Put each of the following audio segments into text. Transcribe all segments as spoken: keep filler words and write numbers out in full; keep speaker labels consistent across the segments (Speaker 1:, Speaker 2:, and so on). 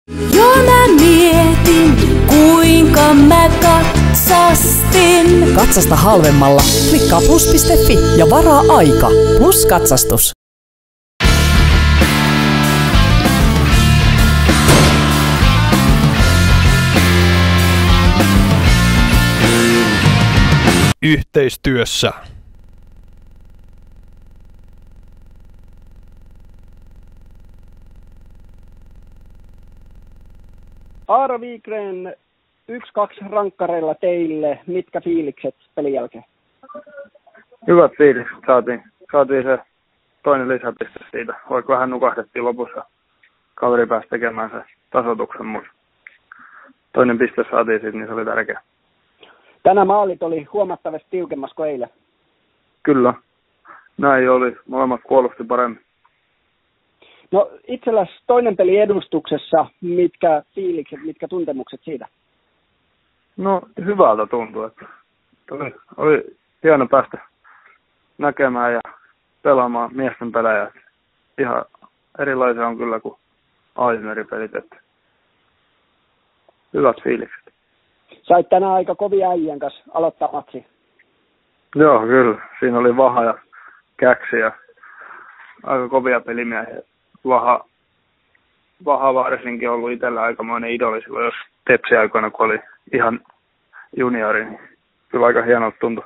Speaker 1: Jo mä mietin, kuinka mä katsastin.
Speaker 2: Katsasta halvemmalla. Klikkaa plus piste fi ja varaa aika. Plus katsastus.
Speaker 3: Yhteistyössä.
Speaker 4: Aaro Wikgren, yksi kaksi rankkareilla teille. Mitkä fiilikset pelin jälkeen?
Speaker 5: Hyvät fiilikset saatiin. Saatiin se toinen lisäpiste siitä. Vaikka vähän nukahdettiin lopussa. Kaveri pääsi tekemään se tasoituksen, mutta toinen piste saatiin siitä, niin se oli tärkeä.
Speaker 4: Tänään maalit oli huomattavasti tiukemmassa kuin eilen.
Speaker 5: Kyllä. Näin oli. Molemmat puolusti paremmin.
Speaker 4: No itselläsi toinen peli edustuksessa. Mitkä fiilikset, mitkä tuntemukset siitä?
Speaker 5: No hyvältä tuntui. Että oli, oli hieno päästä näkemään ja pelaamaan miesten pelejä. Ihan erilaisia on kyllä kuin aiemmin pelit. Että hyvät fiilikset.
Speaker 4: Sait tänään aika kovia äijän kanssa aloittaa matsi.
Speaker 5: Joo, kyllä. Siinä oli Vaha ja Käksi ja aika kovia pelimiehiä. Vaha, Vaha varsinkin ollut itsellä aikamoinen idoli silloin, jos Tepsi-aikoina, kun oli ihan juniori, niin kyllä aika hienolta tuntui.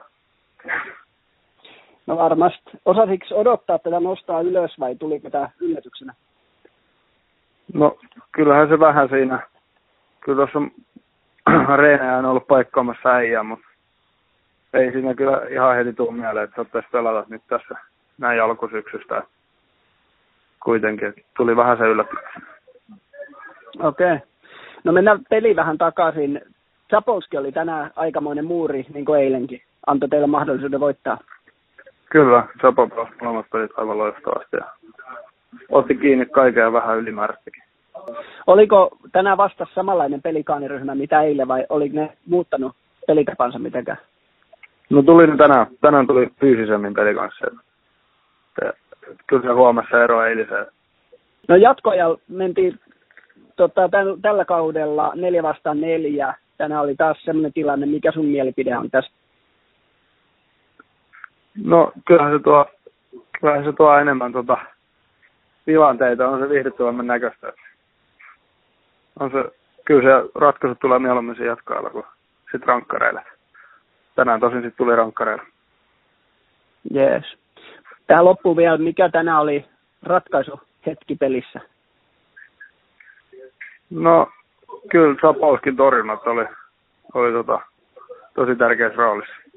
Speaker 4: No varmasti. Osasitko odottaa tätä nostaa ylös vai tuliko tämä yllätyksenä?
Speaker 5: No kyllähän se vähän siinä. Kyllä tuossa reenejä on ollut paikkaamassa äijää, mutta ei siinä kyllä ihan heti tule mieleen, että saattaisi pelata nyt tässä näin alkusyksystä. Kuitenkin tuli vähän se yllätys.
Speaker 4: Okei. Okay. No mennään peli vähän takaisin. Zapolski oli tänään aikamoinen muuri, niin kuin eilenkin. Antoi teille mahdollisuuden voittaa.
Speaker 5: Kyllä, Zapo pelasi molemmat pelit aivan loistavasti ja otti kiinni kaiken ja vähän ylimääräistäkin.
Speaker 4: Oliko tänään vastassa samanlainen pelikaaniryhmä mitä eilen vai oliko ne muuttanut pelitapansa mitenkään?
Speaker 5: No tuli ne tänään. Tänään tuli fyysisemmin peli kanssa. Kyllä se huomassa ero eiliseen.
Speaker 4: No jatkoajalla mentiin tota, täl, tällä kaudella neljä vastaan neljä. Tänään oli taas sellainen tilanne. Mikä sun mielipide on tässä?
Speaker 5: No kyllähän se tuo, kyllähän se tuo enemmän tota, tilanteita. On se viihdyttävämmän näköistä. On se, kyllä se ratkaisu tulee mieluummin siinä jatkoajalla kuin sitten rankkareille. Tänään tosin sitten tuli rankkareille.
Speaker 4: Jees. Tähän loppuun vielä, mikä tänään oli ratkaisu hetki pelissä?
Speaker 5: No kyllä Zapolskin torjunnat oli, oli tota, tosi tärkeässä roolissa.